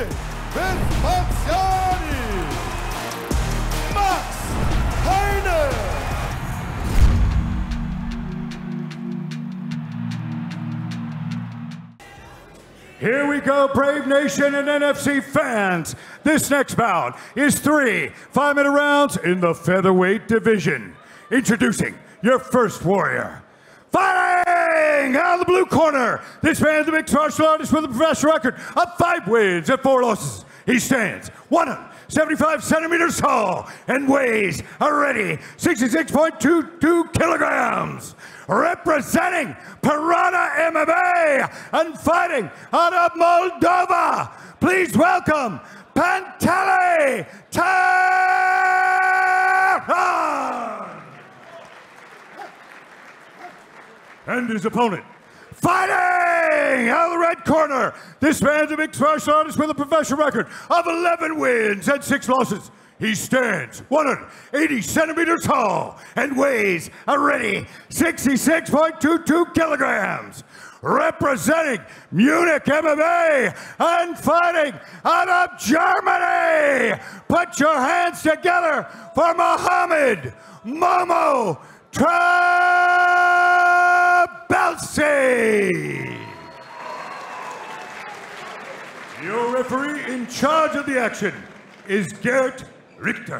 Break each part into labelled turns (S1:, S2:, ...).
S1: Vespasiani, Max Heine.
S2: Here we go, Brave Nation and NFC fans. This next bout is 3 5-minute rounds in the featherweight division. Introducing your first warrior. Fighting out of the blue corner, this man is a mixed martial artist with a professional record of 5 wins and 4 losses. He stands 175 centimeters tall and weighs a ready 66.22 kilograms. Representing Piranha MMA and fighting out of Moldova, please welcome Pantele Taran! And his opponent, fighting out of the red corner, this man's a mixed martial artist with a professional record of 11 wins and 6 losses. He stands 180 centimeters tall and weighs a ready 66.22 kilograms. Representing Munich MMA and fighting out of Germany, put your hands together for Mohamed Momo Trabelsi. Your referee in charge of the action is Gerd Richter.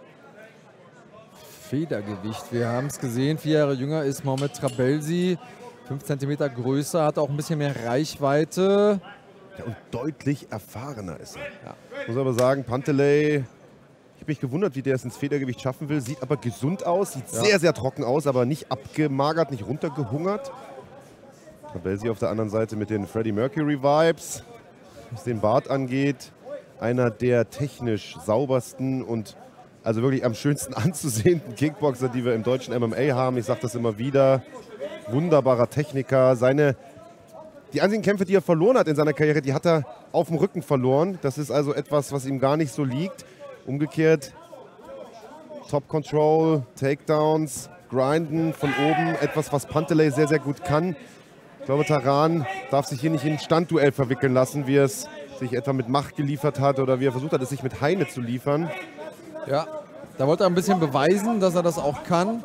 S3: Federgewicht, wir haben es gesehen, 4 Jahre jünger ist Mohamed Trabelsi, 5 cm größer, hat auch ein bisschen mehr Reichweite.
S4: Ja, und deutlich erfahrener ist er. Ja. Ich muss aber sagen, Pantele, ich habe mich gewundert, wie der es ins Federgewicht schaffen will, sieht aber gesund aus, sieht sehr, sehr trocken aus, aber nicht abgemagert, nicht runtergehungert. Trabelsi auf der anderen Seite mit den Freddie Mercury Vibes, was den Bart angeht. Einer der technisch saubersten und also wirklich am schönsten anzusehenden Kickboxer, die wir im deutschen MMA haben. Ich sage das immer wieder. Wunderbarer Techniker. Die einzigen Kämpfe, die er verloren hat in seiner Karriere, die hat er auf dem Rücken verloren. Das ist also etwas, was ihm gar nicht so liegt. Umgekehrt Top Control, Takedowns, Grinden von oben. Etwas, was Pantele sehr, sehr gut kann. Ich glaube, Taran darf sich hier nicht in ein Standduell verwickeln lassen, wie es sich etwa mit Macht geliefert hat oder wie er versucht hat, es sich mit Heine zu liefern.
S3: Ja, da wollte er ein bisschen beweisen, dass er das auch kann.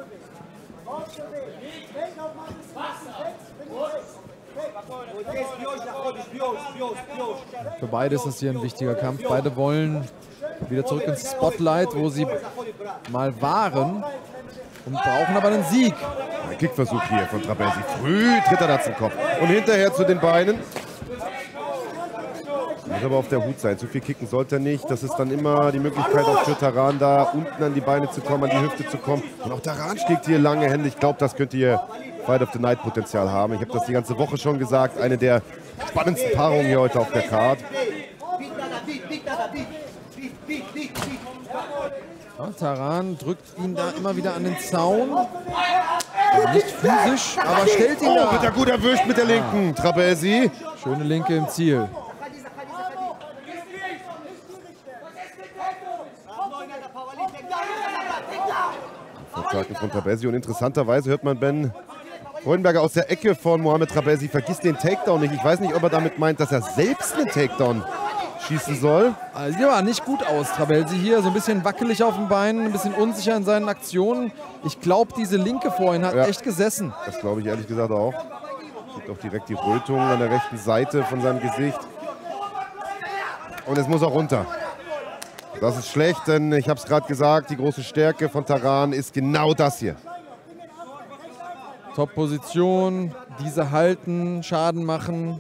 S3: Für beide ist das hier ein wichtiger Kampf. Beide wollen wieder zurück ins Spotlight, wo sie mal waren und brauchen aber einen Sieg.
S4: Ein Kickversuch hier von Trabelsi. Früh tritt er da zum Kopf und hinterher zu den Beinen. Muss aber auf der Hut sein. Zu viel kicken sollte er nicht. Das ist dann immer die Möglichkeit auch für Taran, da unten an die Beine zu kommen, an die Hüfte zu kommen. Und auch Taran schlägt hier lange Hände. Ich glaube, das könnte hier Fight of the Night Potenzial haben. Ich habe das die ganze Woche schon gesagt. Eine der spannendsten Paarungen hier heute auf der Card.
S3: Ja, Taran drückt ihn da immer wieder an den Zaun. Also nicht physisch, aber stellt ihn da.
S4: Wird er gut erwischt mit der linken. Trabelsi.
S3: Schöne Linke im Ziel.
S4: Verzagen von Trabelsi. Und interessanterweise hört man Ben Freudenberger aus der Ecke von Mohamed Trabelsi. Vergiss den Takedown nicht. Ich weiß nicht, ob er damit meint, dass er selbst einen Takedown schießen soll.
S3: Also sieht aber nicht gut aus, Trabelsi hier. So ein bisschen wackelig auf den Beinen, ein bisschen unsicher in seinen Aktionen. Ich glaube, diese Linke vorhin hat echt gesessen.
S4: Das glaube ich ehrlich gesagt auch. Sieht auch direkt die Rötung an der rechten Seite von seinem Gesicht. Und jetzt muss er runter. Das ist schlecht, denn ich habe es gerade gesagt, die große Stärke von Taran ist genau das hier.
S3: Top-Position, diese halten, Schaden machen.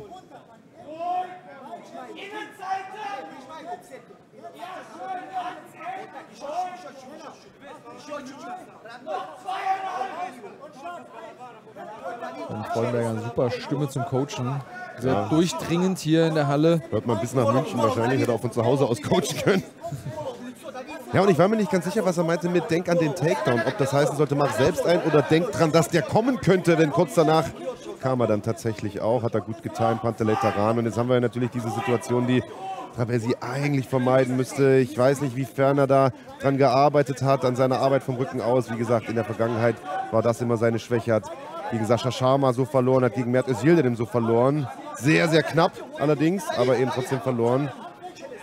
S3: Und Freudenberger eine super Stimme zum Coachen. Sehr durchdringend hier in der Halle.
S4: Hört man bis nach München wahrscheinlich, hätte auch von zu Hause aus coachen können. Ja, und ich war mir nicht ganz sicher, was er meinte mit denk an den Takedown. Ob das heißen sollte, mach selbst ein oder denk dran, dass der kommen könnte. Denn kurz danach kam er dann tatsächlich auch. Hat er gut getimt, Pantele Taran. Und jetzt haben wir natürlich diese Situation, die Trabelsi eigentlich vermeiden müsste. Ich weiß nicht, wiefern er da dran gearbeitet hat, an seiner Arbeit vom Rücken aus. Wie gesagt, in der Vergangenheit war das immer seine Schwäche. Hat gegen Sascha Sharma so verloren, hat gegen Mert Özildirim so verloren. Sehr, sehr knapp allerdings, aber eben trotzdem verloren.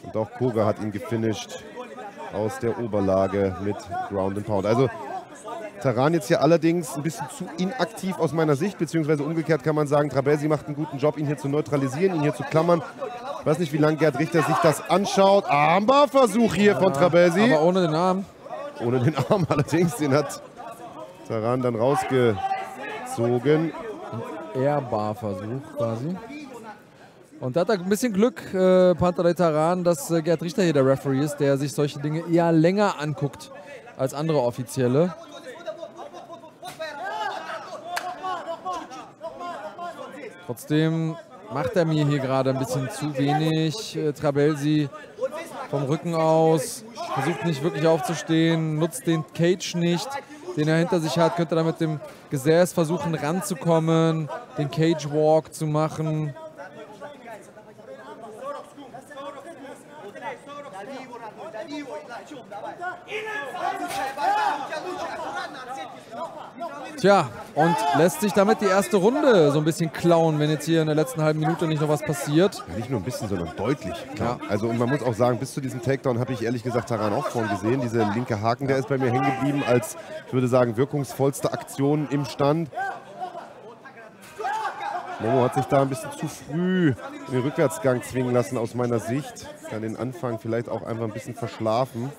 S4: Und auch Koga hat ihn gefinisht aus der Oberlage mit Ground and Pound. Also Taran jetzt hier allerdings ein bisschen zu inaktiv aus meiner Sicht, beziehungsweise umgekehrt kann man sagen, Trabelsi macht einen guten Job, ihn hier zu neutralisieren, ihn hier zu klammern. Ich weiß nicht, wie lange Gerd Richter sich das anschaut. Armbarversuch hier von Trabelsi.
S3: Aber ohne den Arm.
S4: Ohne den Arm allerdings, den hat Taran dann rausgezogen.
S3: Airbar-Versuch quasi. Und da hat er ein bisschen Glück, Pantelei Taran, dass Gerd Richter hier der Referee ist, der sich solche Dinge eher länger anguckt als andere Offizielle. Trotzdem macht er mir hier gerade ein bisschen zu wenig. Trabelsi vom Rücken aus, versucht nicht wirklich aufzustehen, nutzt den Cage nicht, den er hinter sich hat, könnte da mit dem Gesäß versuchen ranzukommen, den Cage Walk zu machen. Tja, und lässt sich damit die erste Runde so ein bisschen klauen, wenn jetzt hier in der letzten halben Minute nicht noch was passiert.
S4: Ja, nicht nur ein bisschen, sondern deutlich. Klar. Ja. Also und man muss auch sagen, bis zu diesem Takedown habe ich ehrlich gesagt Taran auch vorhin gesehen. Dieser linke Haken, der ist bei mir hängen geblieben als, ich würde sagen, wirkungsvollste Aktion im Stand. Momo hat sich da ein bisschen zu früh in den Rückwärtsgang zwingen lassen aus meiner Sicht. Kann den Anfang vielleicht auch einfach ein bisschen verschlafen.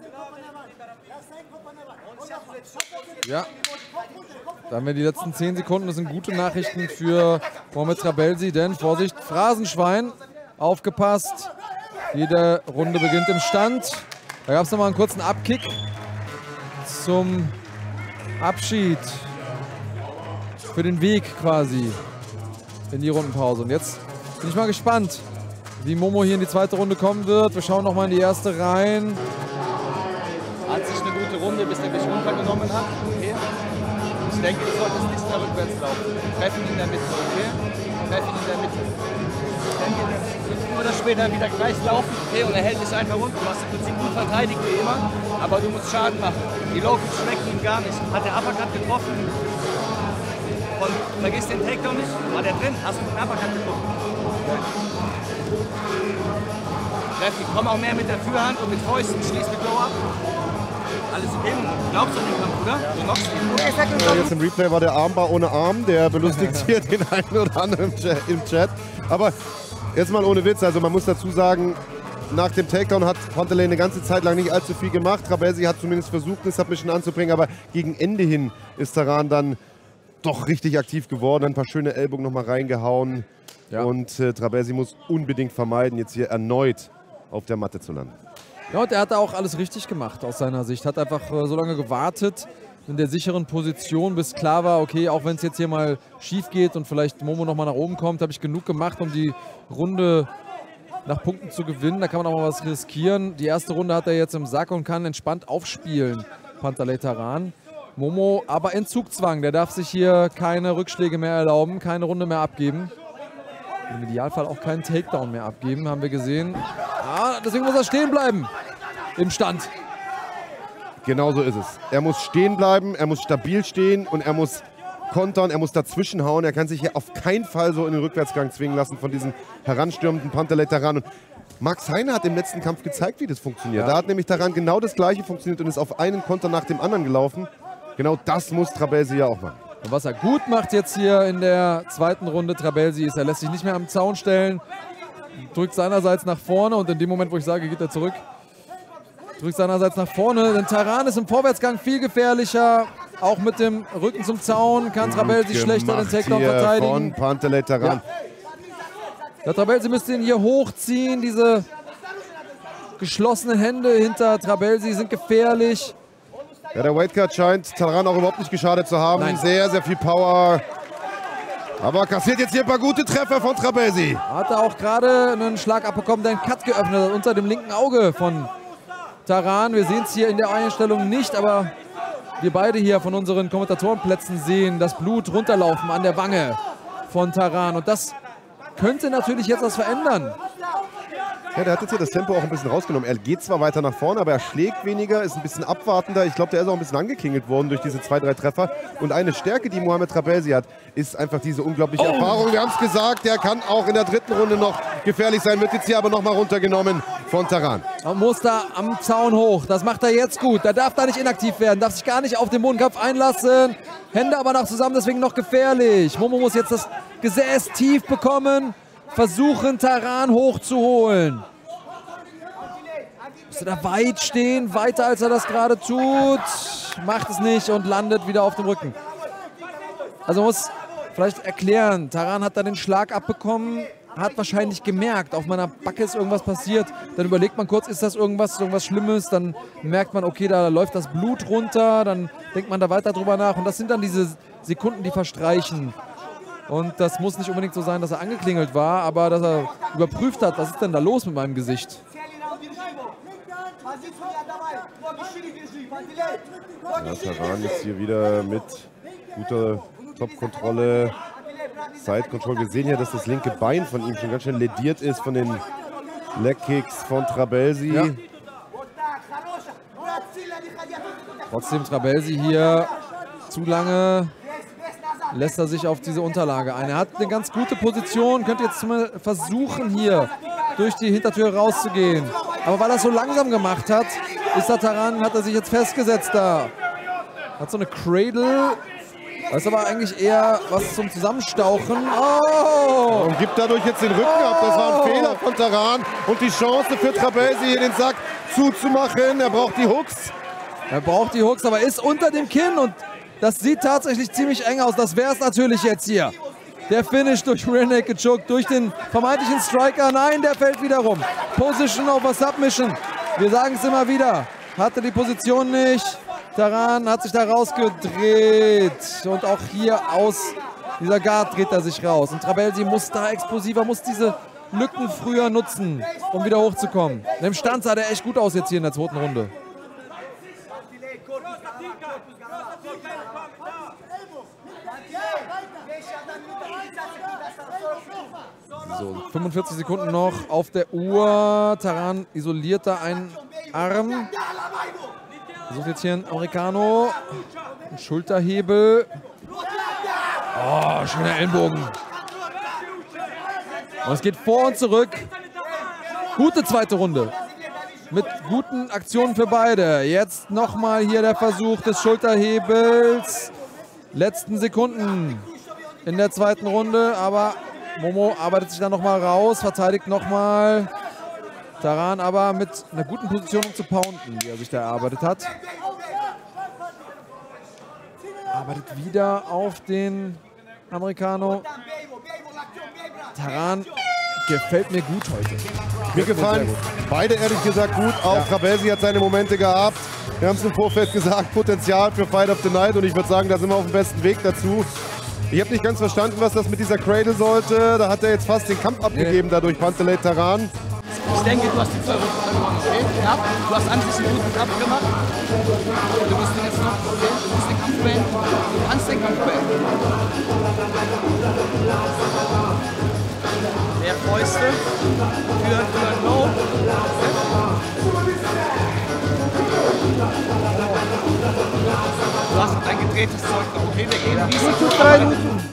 S3: Ja, da haben wir die letzten 10 Sekunden. Das sind gute Nachrichten für Mohamed Trabelsi, denn Vorsicht, Phrasenschwein, aufgepasst. Jede Runde beginnt im Stand. Da gab es nochmal einen kurzen Abkick zum Abschied für den Weg quasi in die Rundenpause. Und jetzt bin ich mal gespannt, wie Momo hier in die zweite Runde kommen wird. Wir schauen nochmal in die erste rein.
S5: Hat sich eine gute Runde, bis er mich runtergenommen hat. Okay. Ich denke, du solltest nicht mehr rückwärts laufen. Treffen in der Mitte, okay? Treffen in der Mitte. Ich denke, du wirst früher oder später wieder gleich laufen, okay? Und er hält dich einfach runter. Du hast im Prinzip gut verteidigt wie immer, aber du musst Schaden machen. Die Low-Kicks schmecken ihm gar nicht. Hat der Uppercut getroffen? Und vergiss den Takedown nicht. War der drin? Hast du den Uppercut getroffen? Okay. Treffen, komm auch mehr mit der Führhand und mit Fäusten, schließ mit Low ab. Alles okay, glaubst du an den Kampf, oder? Du knockst ihn.
S4: Ja, jetzt im Replay war der Armbar ohne Arm, der belustigt hier den einen oder anderen im Chat. Aber jetzt mal ohne Witz, also man muss dazu sagen, nach dem Takedown hat Pantelei eine ganze Zeit lang nicht allzu viel gemacht. Trabelsi hat zumindest versucht, eine Submission anzubringen, aber gegen Ende hin ist Taran dann doch richtig aktiv geworden, ein paar schöne Ellbogen nochmal reingehauen. Ja. Und Trabelsi muss unbedingt vermeiden, jetzt hier erneut auf der Matte zu landen.
S3: Ja, und er hat da auch alles richtig gemacht aus seiner Sicht. Hat einfach so lange gewartet in der sicheren Position, bis klar war, okay, auch wenn es jetzt hier mal schief geht und vielleicht Momo nochmal nach oben kommt, habe ich genug gemacht, um die Runde nach Punkten zu gewinnen. Da kann man auch mal was riskieren. Die erste Runde hat er jetzt im Sack und kann entspannt aufspielen, Pantelei Taran. Momo aber in Zugzwang. Der darf sich hier keine Rückschläge mehr erlauben, keine Runde mehr abgeben. Im Idealfall auch keinen Takedown mehr abgeben, haben wir gesehen. Ah, deswegen muss er stehen bleiben im Stand.
S4: Genau so ist es. Er muss stehen bleiben, er muss stabil stehen und er muss kontern, er muss dazwischen hauen. Er kann sich hier auf keinen Fall so in den Rückwärtsgang zwingen lassen von diesem heranstürmenden Pantelei Taran. Und Max Heine hat im letzten Kampf gezeigt, wie das funktioniert. Ja. Da hat nämlich Taran genau das Gleiche funktioniert und ist auf einen Konter nach dem anderen gelaufen. Genau das muss Trabelsi ja auch machen.
S3: Und was er gut macht jetzt hier in der zweiten Runde, Trabelsi, ist, er lässt sich nicht mehr am Zaun stellen, drückt seinerseits nach vorne und in dem Moment, wo ich sage, geht er zurück, drückt seinerseits nach vorne, denn Taran ist im Vorwärtsgang viel gefährlicher, auch mit dem Rücken zum Zaun kann Trabelsi schlechter den Takedown verteidigen.
S4: Von Pantelei Taran.
S3: Ja. Der Trabelsi müsste ihn hier hochziehen, diese geschlossenen Hände hinter Trabelsi sind gefährlich.
S4: Ja, der Weightcut scheint Taran auch überhaupt nicht geschadet zu haben.
S3: Nein.
S4: Sehr, sehr viel Power. Aber kassiert jetzt hier ein paar gute Treffer von Trabelsi.
S3: Hat er auch gerade einen Schlag abbekommen, der einen Cut geöffnet hat unter dem linken Auge von Taran. Wir sehen es hier in der Einstellung nicht, aber wir beide hier von unseren Kommentatorenplätzen sehen das Blut runterlaufen an der Wange von Taran. Und das könnte natürlich jetzt was verändern.
S4: Ja, der hat jetzt hier das Tempo auch ein bisschen rausgenommen. Er geht zwar weiter nach vorne, aber er schlägt weniger, ist ein bisschen abwartender. Ich glaube, der ist auch ein bisschen angekingelt worden durch diese 2, 3 Treffer. Und eine Stärke, die Mohamed Trabelsi hat, ist einfach diese unglaubliche Erfahrung. Wir haben es gesagt, der kann auch in der dritten Runde noch gefährlich sein. Wird jetzt hier aber nochmal runtergenommen von Taran.
S3: Und muss da am Zaun hoch. Das macht er jetzt gut. Der darf da nicht inaktiv werden, darf sich gar nicht auf den Bodenkampf einlassen. Hände aber noch zusammen, deswegen noch gefährlich. Momo muss jetzt das Gesäß tief bekommen. Versuchen, Taran hochzuholen. Müsste da weit stehen, weiter als er das gerade tut. Macht es nicht und landet wieder auf dem Rücken. Also muss vielleicht erklären, Taran hat da den Schlag abbekommen, hat wahrscheinlich gemerkt, auf meiner Backe ist irgendwas passiert. Dann überlegt man kurz, ist das irgendwas Schlimmes? Dann merkt man, okay, da läuft das Blut runter. Dann denkt man da weiter drüber nach. Und das sind dann diese Sekunden, die verstreichen. Und das muss nicht unbedingt so sein, dass er angeklingelt war, aber dass er überprüft hat, was ist denn da los mit meinem Gesicht.
S4: Ja, Taran jetzt hier wieder mit guter Top-Kontrolle, Side-Control. Wir sehen hier, dass das linke Bein von ihm schon ganz schön lediert ist von den Leg-Kicks von Trabelsi.
S3: Ja. Trotzdem Trabelsi hier zu lange lässt er sich auf diese Unterlage ein. Er hat eine ganz gute Position, könnte jetzt mal versuchen, hier durch die Hintertür rauszugehen. Aber weil er es so langsam gemacht hat, ist der Taran, hat er sich jetzt festgesetzt da. Hat so eine Cradle. Das ist aber eigentlich eher was zum Zusammenstauchen. Oh!
S4: Und gibt dadurch jetzt den Rücken ab. Das war ein Fehler von Taran. Und die Chance für Trabelsi, hier den Sack zuzumachen. Er braucht die Hooks.
S3: Er braucht die Hooks, aber ist unter dem Kinn. Und das sieht tatsächlich ziemlich eng aus. Das wäre es natürlich jetzt hier. Der Finish durch Rear Naked Choke, durch den vermeintlichen Striker. Nein, der fällt wieder rum. Position over Submission. Wir sagen es immer wieder. Hatte die Position nicht. Taran hat sich da rausgedreht. Und auch hier aus dieser Guard dreht er sich raus. Und Trabelsi muss da explosiver, muss diese Lücken früher nutzen, um wieder hochzukommen. Im Stand sah der echt gut aus jetzt hier in der zweiten Runde. So, 45 Sekunden noch auf der Uhr. Taran isoliert da einen Arm. Versucht jetzt hier ein Americano. Ein Schulterhebel. Oh, schöner Ellenbogen. Und es geht vor und zurück. Gute zweite Runde. Mit guten Aktionen für beide. Jetzt nochmal hier der Versuch des Schulterhebels. Letzten Sekunden in der zweiten Runde. Aber Momo arbeitet sich da nochmal raus. Verteidigt nochmal. Taran aber mit einer guten Position, um zu pounden, die er sich da erarbeitet hat. Arbeitet wieder auf den Americano. Taran gefällt mir gut heute.
S4: Mir gefallen beide ehrlich gesagt gut. Auch Trabelsi hat seine Momente gehabt. Wir haben es im Vorfeld gesagt, Potenzial für Fight of the Night. Und ich würde sagen, da sind wir auf dem besten Weg dazu. Ich habe nicht ganz verstanden, was das mit dieser Cradle sollte. Da hat er jetzt fast den Kampf abgegeben, dadurch Pantelei Taran.
S5: Ich denke, du hast die 2 Runden gewonnen, okay? Knapp. Du hast an sich einen guten Kampf gemacht. Du musst den jetzt noch, okay? Du musst den Kampf beenden. Du kannst den Kampf beenden. Mehr Fäuste für No. Du hast ein gedrehtes Zeug noch, okay? Wir gehen Risiko.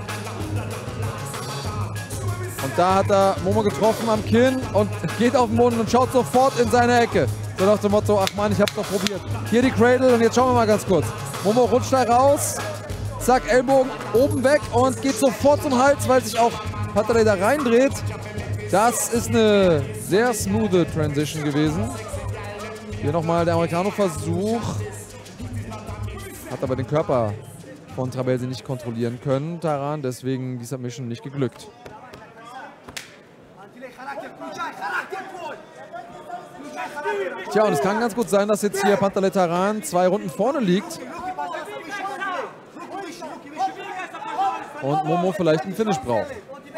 S3: Und da hat er Momo getroffen am Kinn und geht auf den Boden und schaut sofort in seine Ecke. So nach dem Motto, ach man, ich hab's doch probiert. Hier die Cradle und jetzt schauen wir mal ganz kurz. Momo rutscht da raus, zack, Ellbogen oben weg und geht sofort zum Hals, weil sich auch Pantelei da reindreht. Das ist eine sehr smoothe Transition gewesen. Hier nochmal der Americano-Versuch. Hat aber den Körper von Trabelsi nicht kontrollieren können, Taran, deswegen die Submission nicht geglückt. Tja, und es kann ganz gut sein, dass jetzt hier Pantelei Taran 2 Runden vorne liegt. Und Momo vielleicht einen Finish braucht.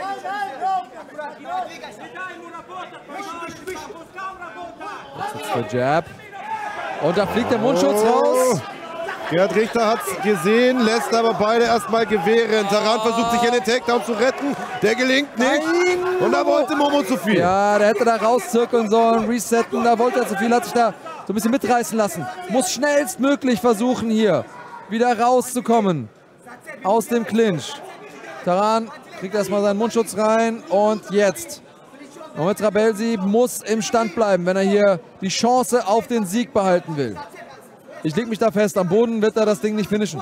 S3: Jetzt ist der Jab. Und da fliegt der Mundschutz raus.
S4: Gerhard Richter hat es gesehen, lässt aber beide erstmal gewähren. Taran versucht sich in den Takedown zu retten. Der gelingt nicht.
S3: Nein.
S4: Und da wollte Momo zu viel.
S3: Ja, der hätte da rauszirkeln sollen, resetten. Da wollte er zu viel, hat sich da so ein bisschen mitreißen lassen. Muss schnellstmöglich versuchen, hier wieder rauszukommen aus dem Clinch. Taran kriegt erstmal seinen Mundschutz rein und jetzt Mohamed Trabelsi muss im Stand bleiben, wenn er hier die Chance auf den Sieg behalten will. Ich lege mich da fest, am Boden wird er das Ding nicht finishen.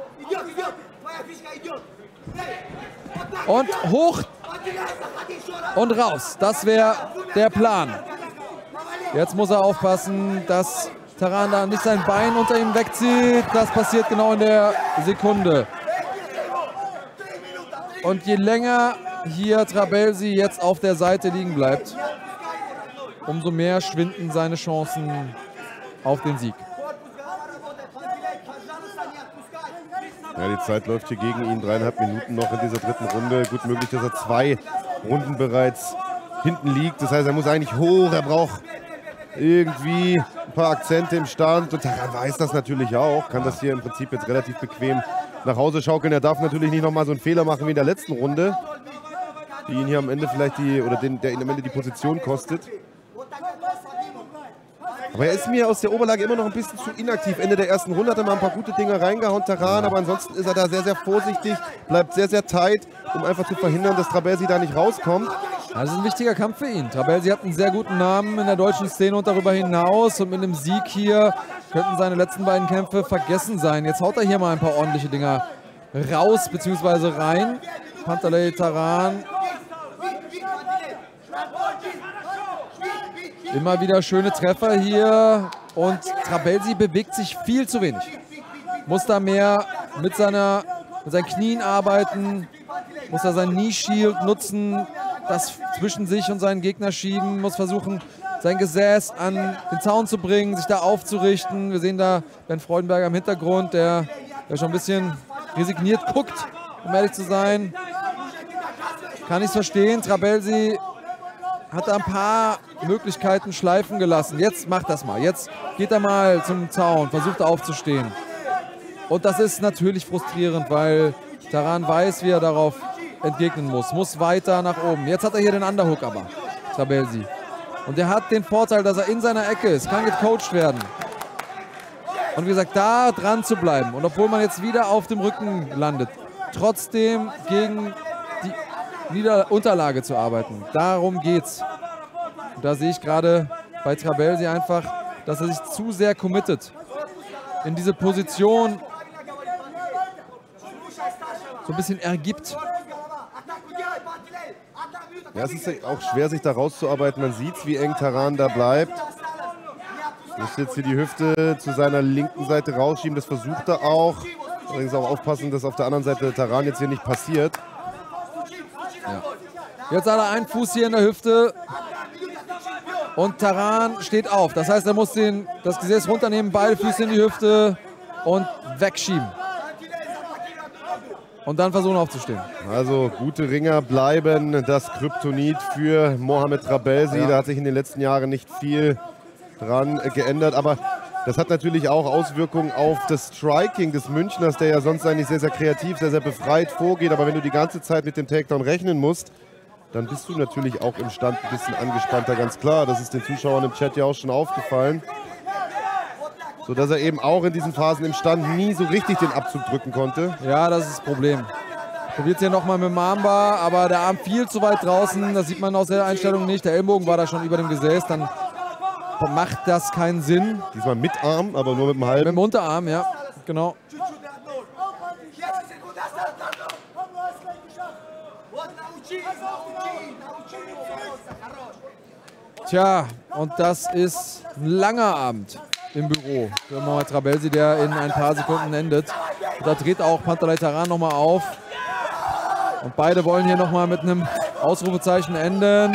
S3: Und hoch und raus. Das wäre der Plan. Jetzt muss er aufpassen, dass Taran da nicht sein Bein unter ihm wegzieht. Das passiert genau in der Sekunde. Und je länger hier Trabelsi jetzt auf der Seite liegen bleibt, umso mehr schwinden seine Chancen auf den Sieg.
S4: Ja, die Zeit läuft hier gegen ihn. 3,5 Minuten noch in dieser dritten Runde. Gut möglich, dass er 2 Runden bereits hinten liegt. Das heißt, er muss eigentlich hoch. Er braucht irgendwie ein paar Akzente im Stand. Und Taran weiß das natürlich auch. Kann das hier im Prinzip jetzt relativ bequem nach Hause schaukeln. Er darf natürlich nicht nochmal so einen Fehler machen wie in der letzten Runde, die ihn hier am Ende vielleicht der ihn am Ende die Position kostet. Aber er ist mir aus der Oberlage immer noch ein bisschen zu inaktiv. Ende der ersten Runde hat er mal ein paar gute Dinge reingehauen, Taran, aber ansonsten ist er da sehr, sehr vorsichtig, bleibt sehr, sehr tight, um einfach zu verhindern, dass Trabelsi da nicht rauskommt.
S3: Das ist ein wichtiger Kampf für ihn. Trabelsi hat einen sehr guten Namen in der deutschen Szene und darüber hinaus. Und mit einem Sieg hier könnten seine letzten beiden Kämpfe vergessen sein. Jetzt haut er hier mal ein paar ordentliche Dinger raus bzw. rein. Pantelei Taran. Immer wieder schöne Treffer hier. Und Trabelsi bewegt sich viel zu wenig. Muss da mehr mit seinen Knien arbeiten. Muss er sein Knee Shield nutzen. Das zwischen sich und seinen Gegner schieben, muss versuchen, sein Gesäß an den Zaun zu bringen, sich da aufzurichten. Wir sehen da Ben Freudenberger im Hintergrund, der schon ein bisschen resigniert guckt, um ehrlich zu sein. Kann ich es verstehen. Trabelsi hat da ein paar Möglichkeiten schleifen gelassen. Jetzt macht das mal. Jetzt geht er mal zum Zaun, versucht aufzustehen. Und das ist natürlich frustrierend, weil Taran weiß, wie er darauf entgegnen muss weiter nach oben. Jetzt hat er hier den Underhook aber, Trabelsi. Und er hat den Vorteil, dass er in seiner Ecke ist, kann gecoacht werden. Und wie gesagt, da dran zu bleiben. Und obwohl man jetzt wieder auf dem Rücken landet, trotzdem gegen die Unterlage zu arbeiten. Darum geht's. Und da sehe ich gerade bei Trabelsi einfach, dass er sich zu sehr committet in diese Position, so ein bisschen ergibt.
S4: Ja, es ist auch schwer, sich da rauszuarbeiten. Man sieht, wie eng Taran da bleibt. Muss jetzt hier die Hüfte zu seiner linken Seite rausschieben. Das versucht er auch. Allerdings auch aufpassen, dass auf der anderen Seite Taran jetzt hier nicht passiert.
S3: Ja. Jetzt hat er einen Fuß hier in der Hüfte. Und Taran steht auf. Das heißt, er muss das Gesäß runternehmen, beide Füße in die Hüfte und wegschieben. Und dann versuchen aufzustehen.
S4: Also gute Ringer bleiben das Kryptonit für Mohamed Trabelsi. Da hat sich in den letzten Jahren nicht viel dran geändert. Aber das hat natürlich auch Auswirkungen auf das Striking des Münchners, der ja sonst eigentlich sehr, sehr kreativ, sehr, sehr befreit vorgeht. Aber wenn du die ganze Zeit mit dem Takedown rechnen musst, dann bist du natürlich auch im Stand ein bisschen angespannter, ganz klar. Das ist den Zuschauern im Chat ja auch schon aufgefallen. Sodass er eben auch in diesen Phasen im Stand nie so richtig den Abzug drücken konnte.
S3: Ja, das ist das Problem. Probiert hier nochmal mit dem Armbar, aber der Arm viel zu weit draußen. Das sieht man aus der Einstellung nicht. Der Ellbogen war da schon über dem Gesäß. Dann macht das keinen Sinn.
S4: Diesmal mit Arm, aber nur mit dem halben.
S3: Mit dem Unterarm, ja, genau. Tja, und das ist ein langer Abend im Büro für Mohamed Trabelsi, der in ein paar Sekunden endet. Und da dreht auch Pantelei Taran nochmal auf. Und beide wollen hier nochmal mit einem Ausrufezeichen enden.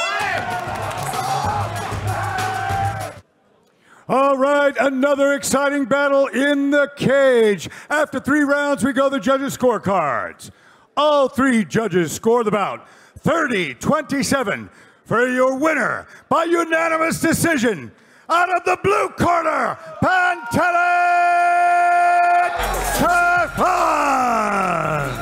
S2: All right, another exciting battle in the cage. After 3 rounds, we go to the judges' scorecards. All 3 judges score the bout 30-27 for your winner by unanimous decision. Out of the blue corner, Pantelei Taran!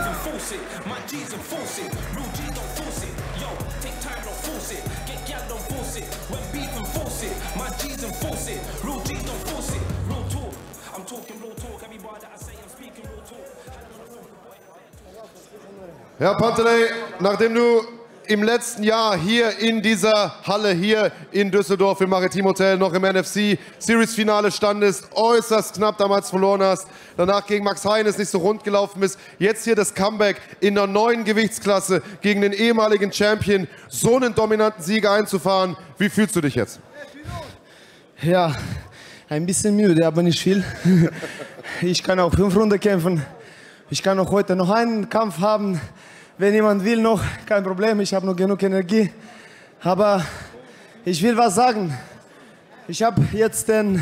S4: Ja, Pantelei, nachdem du im letzten Jahr hier in dieser Halle, hier in Düsseldorf im Maritim Hotel, noch im NFC-Series-Finale standest, äußerst knapp damals verloren hast, danach gegen Max Heine nicht so rund gelaufen bist, jetzt hier das Comeback in der neuen Gewichtsklasse gegen den ehemaligen Champion, so einen dominanten Sieger einzufahren. Wie fühlst du dich jetzt?
S6: Ja, ein bisschen müde, aber nicht viel. Ich kann auch 5 Runden kämpfen. Ich kann auch heute noch einen Kampf haben. Wenn jemand will noch, kein Problem, ich habe noch genug Energie. Aber ich will was sagen. Ich habe jetzt den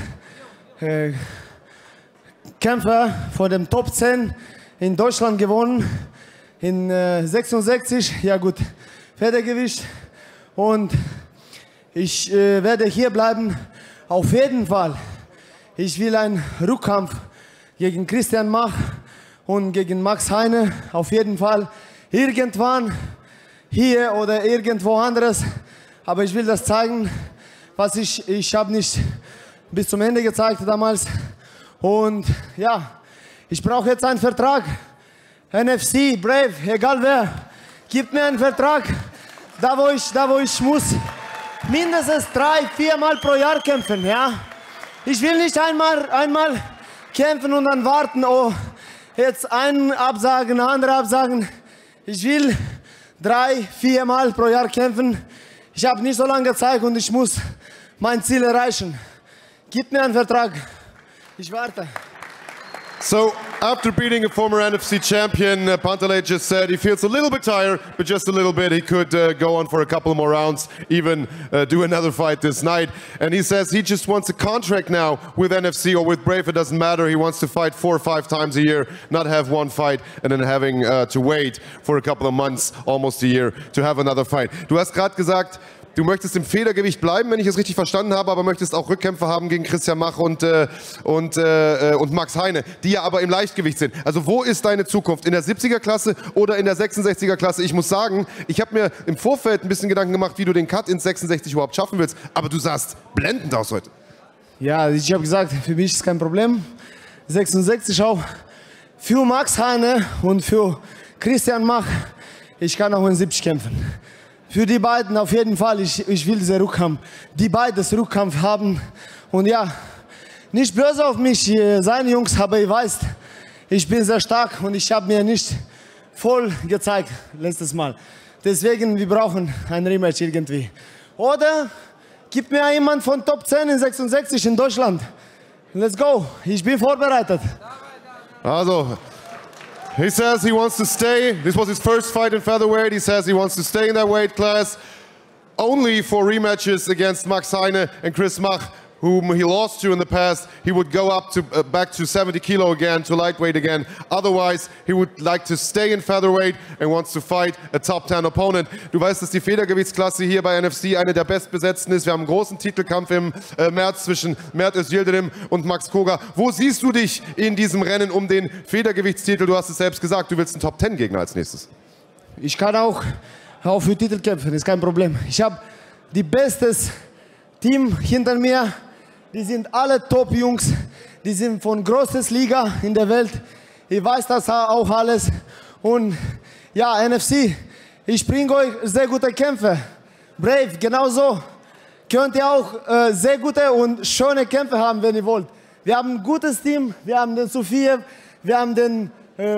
S6: Kämpfer von dem Top 10 in Deutschland gewonnen. In 66, ja gut, Feathergewicht. Und ich werde hier bleiben, auf jeden Fall. Ich will einen Rückkampf gegen Christian Mach und gegen Max Heine, auf jeden Fall. Irgendwann hier oder irgendwo anderes, aber ich will das zeigen, was ich habe nicht bis zum Ende gezeigt damals. Und ja, ich brauche jetzt einen Vertrag. NFC, Brave, egal wer, gibt mir einen Vertrag, da wo ich muss mindestens 3-4 Mal pro Jahr kämpfen. Ja? Ich will nicht einmal kämpfen und dann warten, oh, jetzt einen absagen, andere absagen. Ich will 3-4 Mal pro Jahr kämpfen. Ich habe nicht so lange Zeit und ich muss mein Ziel erreichen. Gib mir einen Vertrag. Ich warte.
S4: So, after beating a former NFC champion, Panteley just said he feels a little bit tired, but just a little bit. He could go on for a couple more rounds, even do another fight this night. And he says he just wants a contract now with NFC or with Brave. It doesn't matter. He wants to fight 4 or 5 times a year, not have one fight and then having to wait for a couple of months, almost a year, to have another fight. Du hast gerade gesagt, du möchtest im Federgewicht bleiben, wenn ich es richtig verstanden habe, aber möchtest auch Rückkämpfe haben gegen Christian Mach und Max Heine, die ja aber im Leichtgewicht sind. Also wo ist deine Zukunft? In der 70er-Klasse oder in der 66er-Klasse? Ich muss sagen, ich habe mir im Vorfeld ein bisschen Gedanken gemacht, wie du den Cut ins 66 überhaupt schaffen willst, aber du sahst blendend aus heute.
S6: Ja, ich habe gesagt, für mich ist kein Problem. 66 auch. Für Max Heine und für Christian Mach, ich kann auch in 70 kämpfen. Für die beiden auf jeden Fall, ich will diesen Rückkampf, die beides Rückkampf haben. Und ja, nicht böse auf mich sein, Jungs, aber ihr weißt, ich bin sehr stark und ich habe mir nicht voll gezeigt letztes Mal. Deswegen, wir brauchen ein Rematch irgendwie. Oder gib mir jemand von Top 10 in 66 in Deutschland. Let's go, ich bin vorbereitet.
S4: Also, he says he wants to stay. This was his first fight in featherweight. He says he wants to stay in that weight class only for rematches against Max Heine and Chris Mach, whom he lost to in the past. He would go up to back to 70 kilo again, to lightweight again. Otherwise, he would like to stay in featherweight and wants to fight a top 10 opponent. Du weißt, dass die Federgewichtsklasse hier bei NFC eine der bestbesetzten ist. Wir haben einen großen Titelkampf im März zwischen Mert Özildirim und Max Koga. Wo siehst du dich in diesem Rennen um den Federgewichtstitel? Du hast es selbst gesagt, du willst einen Top-10-Gegner als nächstes.
S6: Ich kann auch für Titel kämpfen, ist kein Problem. Ich habe die bestes Team hinter mir. Die sind alle Top-Jungs. Die sind von größtes Liga in der Welt. Ich weiß das auch alles. Und ja, NFC, ich bringe euch sehr gute Kämpfe. Brave, genauso. Könnt ihr auch sehr gute und schöne Kämpfe haben, wenn ihr wollt. Wir haben ein gutes Team. Wir haben den Sofiev, wir haben den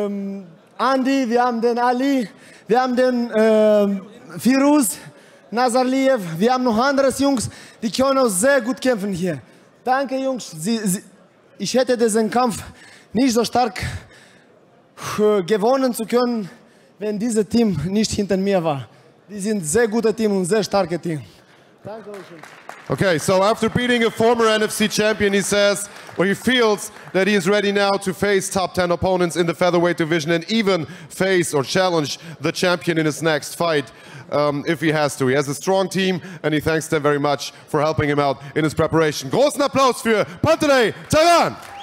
S6: Andy, wir haben den Ali, wir haben den Firuz, Nazarliev. Wir haben noch andere Jungs, die können auch sehr gut kämpfen hier. Danke, Jungs. Ich hätte diesen Kampf nicht so stark gewonnen zu können, wenn dieses Team nicht hinter mir war. Die sind sehr gute Team und sehr starke Team. Danke euch.
S4: Okay, so after beating a former NFC champion, he says, or he feels that he is ready now to face top 10 opponents in the featherweight division and even face or challenge the champion in his next fight. If he has to. He has a strong team and he thanks them very much for helping him out in his preparation. Großen Applaus für Panteley Tayran!